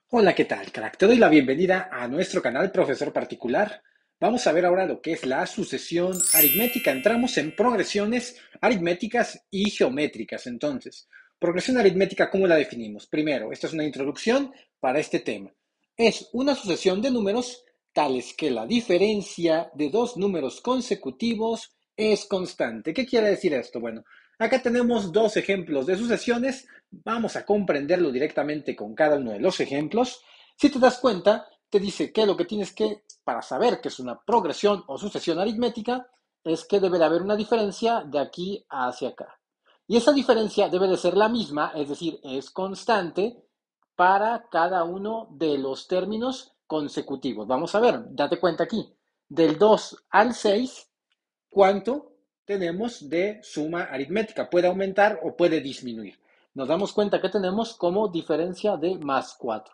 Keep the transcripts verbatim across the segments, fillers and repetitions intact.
Hola, ¿qué tal, crack? Te doy la bienvenida a nuestro canal Profesor Particular. Vamos a ver ahora lo que es la sucesión aritmética. Entramos en progresiones aritméticas y geométricas. Entonces, progresión aritmética, ¿cómo la definimos? Primero, esta es una introducción para este tema. Es una sucesión de números tales que la diferencia de dos números consecutivos es constante. ¿Qué quiere decir esto? Bueno, acá tenemos dos ejemplos de sucesiones. Vamos a comprenderlo directamente con cada uno de los ejemplos. Si te das cuenta, te dice que lo que tienes que, para saber que es una progresión o sucesión aritmética, es que debe de haber una diferencia de aquí hacia acá. Y esa diferencia debe de ser la misma, es decir, es constante para cada uno de los términos consecutivos. Vamos a ver, date cuenta aquí. Del dos al seis, ¿cuánto tenemos de suma aritmética? Puede aumentar o puede disminuir. Nos damos cuenta que tenemos como diferencia de más cuatro.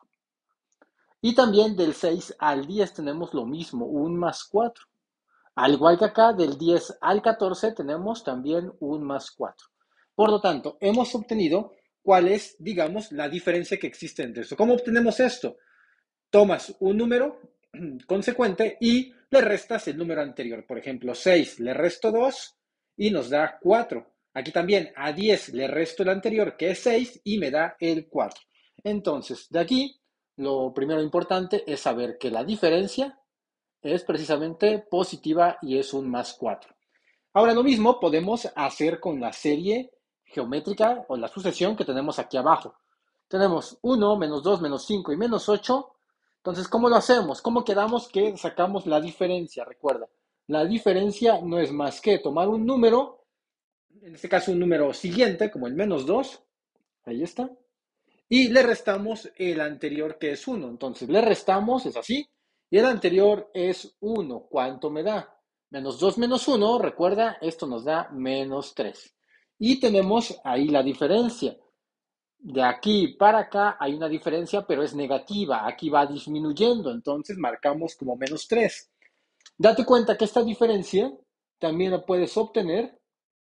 Y también del seis al diez tenemos lo mismo, un más cuatro. Al igual que acá, del diez al catorce tenemos también un más cuatro. Por lo tanto, hemos obtenido cuál es, digamos, la diferencia que existe entre esto. ¿Cómo obtenemos esto? Tomas un número consecuente y le restas el número anterior. Por ejemplo, seis le resto dos y nos da cuatro. Aquí también a diez le resto el anterior, que es seis, y me da el cuatro. Entonces, de aquí, lo primero importante es saber que la diferencia es precisamente positiva y es un más cuatro. Ahora, lo mismo podemos hacer con la serie geométrica o la sucesión que tenemos aquí abajo. Tenemos uno, menos dos, menos cinco y menos ocho. Entonces, ¿cómo lo hacemos? ¿Cómo quedamos que sacamos la diferencia? Recuerda, la diferencia no es más que tomar un número, en este caso un número siguiente, como el menos dos, ahí está, y le restamos el anterior que es uno. Entonces, le restamos, es así, y el anterior es uno. ¿Cuánto me da? Menos dos menos uno, recuerda, esto nos da menos tres. Y tenemos ahí la diferencia. De aquí para acá hay una diferencia, pero es negativa. Aquí va disminuyendo, entonces marcamos como menos tres. Date cuenta que esta diferencia también la puedes obtener,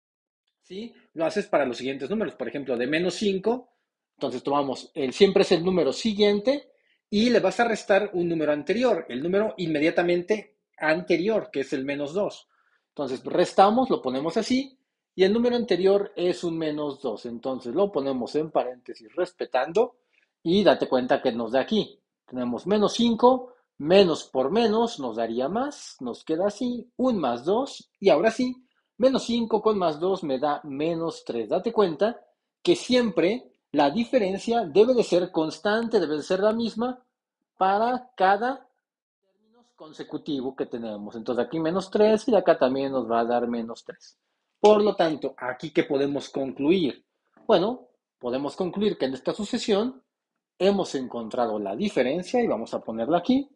¿sí? Lo haces para los siguientes números. Por ejemplo, de menos cinco, entonces tomamos, el, siempre es el número siguiente y le vas a restar un número anterior, el número inmediatamente anterior, que es el menos dos. Entonces, restamos, lo ponemos así, y el número anterior es un menos dos. Entonces, lo ponemos en paréntesis respetando y date cuenta que nos da aquí. Tenemos menos cinco, menos por menos nos daría más, nos queda así, un más dos, y ahora sí, menos cinco con más dos me da menos tres. Date cuenta que siempre la diferencia debe de ser constante, debe de ser la misma para cada término consecutivo que tenemos. Entonces aquí menos tres y acá también nos va a dar menos tres. Por lo tanto, aquí ¿qué podemos concluir? Bueno, podemos concluir que en esta sucesión hemos encontrado la diferencia y vamos a ponerla aquí.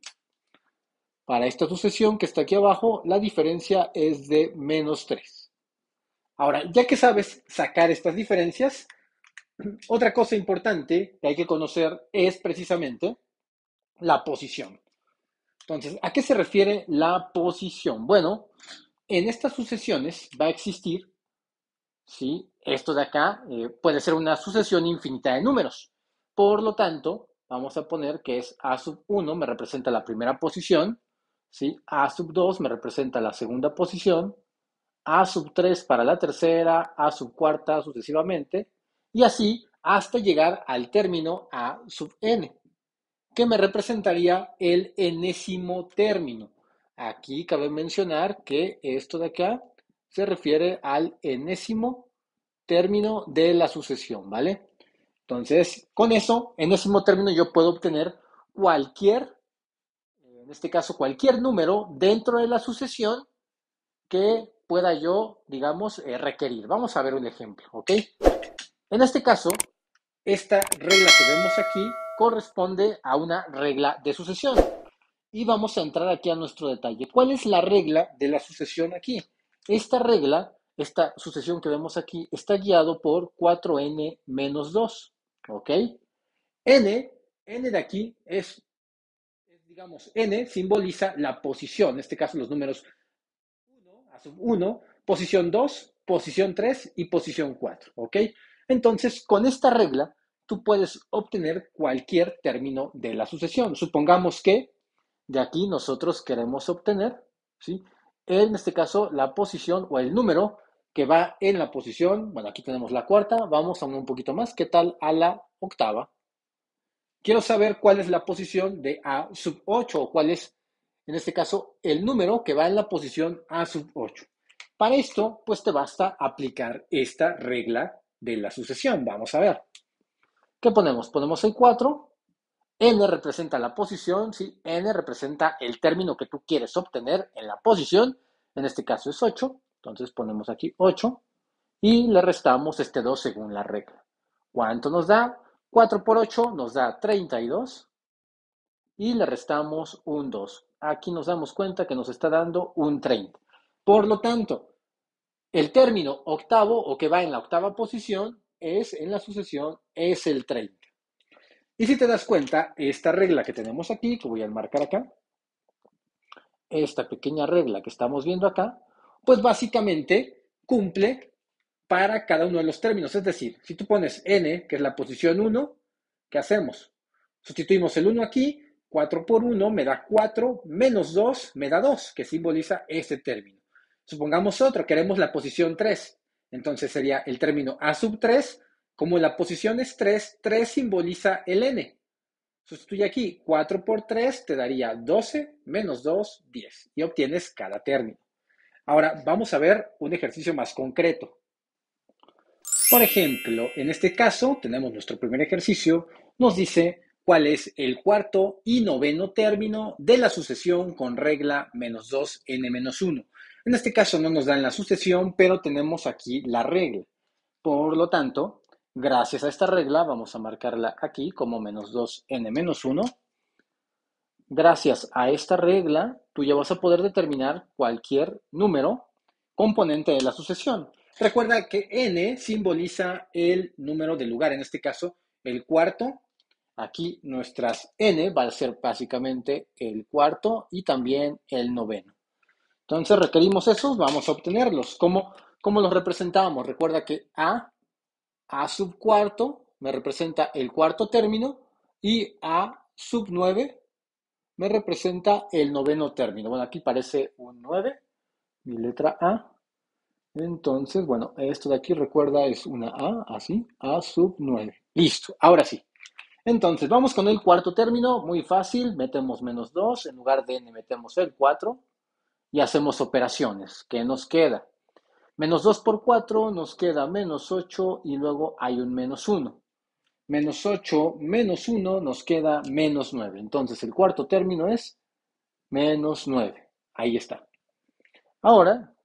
Para esta sucesión que está aquí abajo, la diferencia es de menos tres. Ahora, ya que sabes sacar estas diferencias, otra cosa importante que hay que conocer es precisamente la posición. Entonces, ¿a qué se refiere la posición? Bueno, en estas sucesiones va a existir, ¿sí? Esto de acá eh, puede ser una sucesión infinita de números. Por lo tanto, vamos a poner que es a sub uno me representa la primera posición, ¿sí? A sub dos me representa la segunda posición, A sub tres para la tercera, A sub cuarta, sucesivamente, y así hasta llegar al término A sub n, que me representaría el enésimo término. Aquí cabe mencionar que esto de acá se refiere al enésimo término de la sucesión, ¿vale? Entonces, con eso, enésimo término yo puedo obtener cualquier, en este caso, cualquier número dentro de la sucesión que pueda yo, digamos, eh, requerir. Vamos a ver un ejemplo, ¿ok? En este caso, esta regla que vemos aquí corresponde a una regla de sucesión. Y vamos a entrar aquí a nuestro detalle. ¿Cuál es la regla de la sucesión aquí? Esta regla, esta sucesión que vemos aquí, está guiado por cuatro ene menos dos, ¿ok? N, N de aquí es, es, digamos, N simboliza la posición, en este caso los números a sub uno, posición dos, posición tres y posición cuatro, ¿ok? Entonces, con esta regla, tú puedes obtener cualquier término de la sucesión. Supongamos que de aquí nosotros queremos obtener, ¿sí?, en este caso, la posición o el número que va en la posición, bueno, aquí tenemos la cuarta, vamos a un poquito más, ¿qué tal a la octava? Quiero saber cuál es la posición de A sub ocho o cuál es, en este caso, el número que va en la posición A sub ocho. Para esto, pues te basta aplicar esta regla de la sucesión. Vamos a ver. ¿Qué ponemos? Ponemos el cuatro. N representa la posición, ¿sí? N representa el término que tú quieres obtener en la posición. En este caso es ocho. Entonces ponemos aquí ocho. Y le restamos este dos según la regla. ¿Cuánto nos da? cuatro por ocho nos da treinta y dos. Y le restamos un dos. Aquí nos damos cuenta que nos está dando un treinta. Por lo tanto, el término octavo o que va en la octava posición es en la sucesión es el treinta. Y si te das cuenta, esta regla que tenemos aquí, que voy a marcar acá, esta pequeña regla que estamos viendo acá, pues básicamente cumple para cada uno de los términos. Es decir, si tú pones n, que es la posición uno, ¿qué hacemos? Sustituimos el uno aquí, cuatro por uno me da cuatro, menos dos me da dos, que simboliza ese término. Supongamos otro, queremos la posición tres, entonces sería el término a sub tres, como la posición es tres, tres simboliza el n. Sustituye aquí cuatro por tres, te daría doce, menos dos, diez, y obtienes cada término. Ahora vamos a ver un ejercicio más concreto. Por ejemplo, en este caso tenemos nuestro primer ejercicio, nos dice cuál es el cuarto y noveno término de la sucesión con regla menos dos n menos uno. En este caso no nos dan la sucesión, pero tenemos aquí la regla. Por lo tanto, gracias a esta regla, vamos a marcarla aquí como menos dos n menos uno. Gracias a esta regla, tú ya vas a poder determinar cualquier número componente de la sucesión. Recuerda que n simboliza el número del lugar, en este caso el cuarto. Aquí nuestras n va a ser básicamente el cuarto y también el noveno. Entonces requerimos esos, vamos a obtenerlos. ¿Cómo, cómo los representamos? Recuerda que a, a sub cuarto me representa el cuarto término y a sub nueve me representa el noveno término. Bueno, aquí parece un nueve, mi letra A. Entonces, bueno, esto de aquí recuerda es una A, así, A sub nueve. Listo, ahora sí. Entonces, vamos con el cuarto término, muy fácil, metemos menos dos, en lugar de n metemos el cuatro y hacemos operaciones. ¿Qué nos queda? Menos dos por cuatro nos queda menos ocho y luego hay un menos uno. Menos ocho menos uno nos queda menos nueve. Entonces, el cuarto término es menos nueve. Ahí está. Ahora,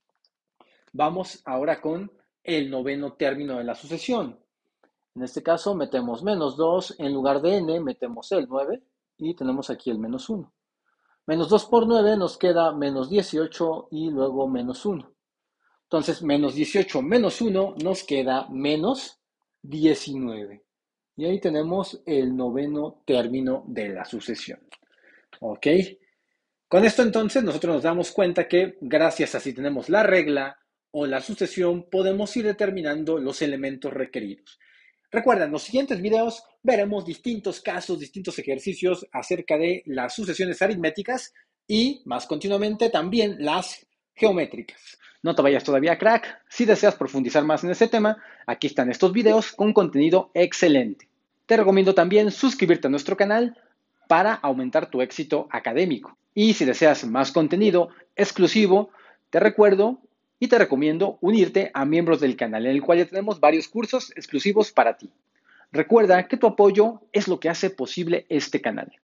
vamos ahora con el noveno término de la sucesión. En este caso metemos menos dos, en lugar de n metemos el nueve y tenemos aquí el menos uno. Menos dos por nueve nos queda menos dieciocho y luego menos uno. Entonces, menos dieciocho menos uno nos queda menos diecinueve. Y ahí tenemos el noveno término de la sucesión. ¿Ok? Con esto entonces nosotros nos damos cuenta que gracias a si tenemos la regla o la sucesión podemos ir determinando los elementos requeridos. Recuerda, en los siguientes videos veremos distintos casos, distintos ejercicios acerca de las sucesiones aritméticas y más continuamente también las geométricas. No te vayas todavía, crack. Si deseas profundizar más en ese tema, aquí están estos videos con contenido excelente. Te recomiendo también suscribirte a nuestro canal para aumentar tu éxito académico. Y si deseas más contenido exclusivo, te recuerdo y te recomiendo unirte a miembros del canal, en el cual ya tenemos varios cursos exclusivos para ti. Recuerda que tu apoyo es lo que hace posible este canal.